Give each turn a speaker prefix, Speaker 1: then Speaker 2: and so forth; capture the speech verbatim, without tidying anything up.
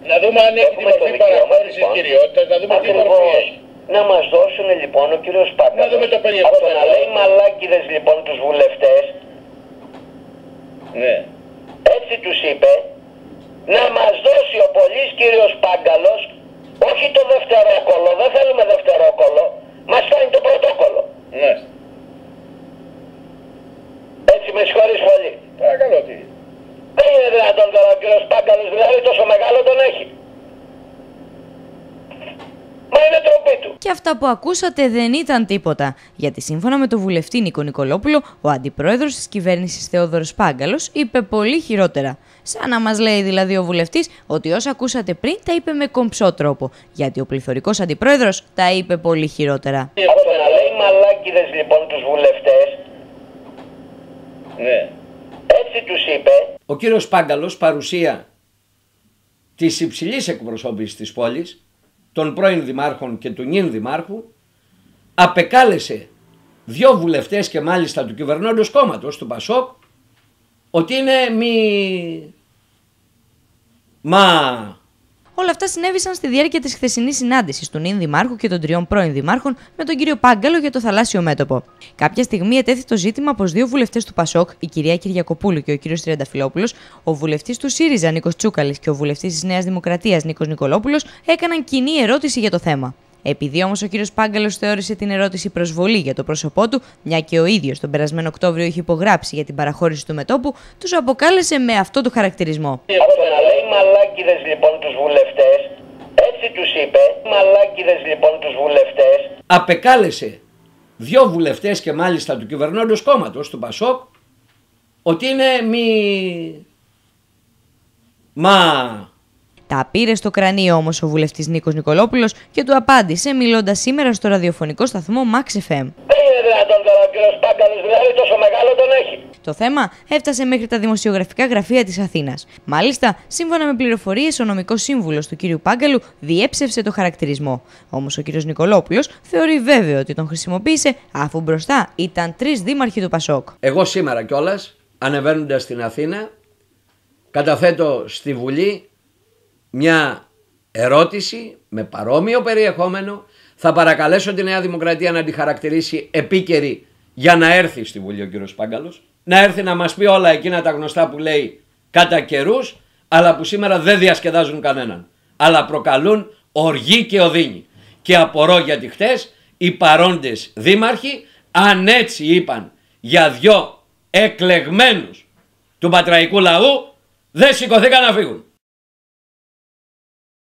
Speaker 1: Να δούμε αν έχει τη μορφή παραχώρησης λοιπόν, κυριότητας, να δούμε τι μορφή έχει.
Speaker 2: Να μας δώσουν λοιπόν ο κύριος Πάγκαλος.
Speaker 1: Να δούμε το περιεχόμενο.
Speaker 2: Αυτό να λέει μαλάκιδες λοιπόν τους βουλευτές.
Speaker 1: Ναι.
Speaker 2: Έτσι τους είπε. Να μας δώσει ο πολύς κύριος Πάγκαλος, όχι το δευτερόκολλο, δεν θέλουμε δευτερόκολλο, μας φτάνει το πρωτόκολλο.
Speaker 1: Ναι.
Speaker 2: Έτσι με συγχωρείς πολύ.
Speaker 1: Παρακαλώ τι.
Speaker 2: Δεν είναι δυνατόν τώρα ο κύριος Πάγκαλος, δηλαδή τόσο μεγάλο τον έχει. Μα είναι τροπή του.
Speaker 3: Και αυτά που ακούσατε δεν ήταν τίποτα, γιατί σύμφωνα με τον βουλευτή Νίκο Νικολόπουλο, ο αντιπρόεδρος της κυβέρνησης Θεόδωρος Πάγκαλος είπε πολύ χειρότερα. Σαν να μας λέει δηλαδή ο βουλευτής ότι όσα ακούσατε πριν τα είπε με κομψό τρόπο, γιατί ο πληθωρικός αντιπρόεδρος τα είπε πολύ χειρότερα.
Speaker 2: Αυτό να λέει μαλάκιδες λοιπόν τους βουλευτές.
Speaker 1: Ναι.
Speaker 2: Έτσι τους είπε.
Speaker 4: Ο κύριος Πάγκαλος, παρουσία της υψηλής εκπροσώπησης της πόλης, των πρώην δημάρχων και του νυν δημάρχου, απεκάλεσε δύο βουλευτές και μάλιστα του κυβερνώντος κόμματος, του Πασόκ, ότι είναι μη... Μα...
Speaker 3: Όλα αυτά συνέβησαν στη διάρκεια της χθεσινής συνάντησης του νυν δημάρχου και των τριών πρώην δημάρχων με τον κύριο Πάγκαλο για το θαλάσσιο μέτωπο. Κάποια στιγμή ετέθη το ζήτημα πως δύο βουλευτές του Πασόκ, η κυρία Κυριακοπούλου και ο κύριος Τριανταφυλόπουλος, ο βουλευτής του ΣΥΡΙΖΑ Νίκος Τσούκαλης και ο βουλευτής της Νέας Δημοκρατίας Νίκος Νικολόπουλος έκαναν κοινή ερώτηση για το θέμα. Επειδή όμως ο κύριος Πάγκαλος θεώρησε την ερώτηση προσβολή για το πρόσωπό του, μια και ο ίδιος τον περασμένο Οκτώβριο είχε υπογράψει για την παραχώρηση του μετώπου, τους αποκάλεσε με αυτό το χαρακτηρισμό.
Speaker 2: Αυτό να λέει μαλάκιδες λοιπόν τους βουλευτές. Έτσι τους είπε. Μαλάκιδες λοιπόν τους βουλευτές.
Speaker 4: Απεκάλεσε δύο βουλευτές και μάλιστα του κυβερνώντος κόμματος, του Πασόκ, ότι είναι μη... Μα...
Speaker 3: Τα πήρε στο κρανίο όμως ο βουλευτής Νίκος Νικολόπουλος και του απάντησε μιλώντας σήμερα στο ραδιοφωνικό σταθμό Max εφ εμ.
Speaker 2: Δεν είναι δυνατόν τώρα ο κύριος Πάγκαλος, δηλαδή τόσο μεγάλο τον έχει.
Speaker 3: Το θέμα έφτασε μέχρι τα δημοσιογραφικά γραφεία της Αθήνας. Μάλιστα, σύμφωνα με πληροφορίες, ο νομικός σύμβουλος του κύριου Πάγκαλου διέψευσε το χαρακτηρισμό. Όμως ο κύριος Νικολόπουλος θεωρεί βέβαιο ότι τον χρησιμοποίησε αφού μπροστά ήταν τρεις δήμαρχοι του Πασόκ.
Speaker 4: Εγώ σήμερα κιόλας, ανεβαίνοντας στην Αθήνα, καταθέτω στη Βουλή μια ερώτηση με παρόμοιο περιεχόμενο. Θα παρακαλέσω τη Νέα Δημοκρατία να τη χαρακτηρίσει επίκαιρη για να έρθει στη Βουλή ο κύριος Πάγκαλος. Να έρθει να μας πει όλα εκείνα τα γνωστά που λέει κατά καιρούς, αλλά που σήμερα δεν διασκεδάζουν κανέναν. Αλλά προκαλούν οργή και οδύνη. Και απορώ γιατί χτες οι παρόντες δήμαρχοι, αν έτσι είπαν για δυο εκλεγμένους του πατραϊκού λαού, δεν σηκωθήκαν να φύγουν.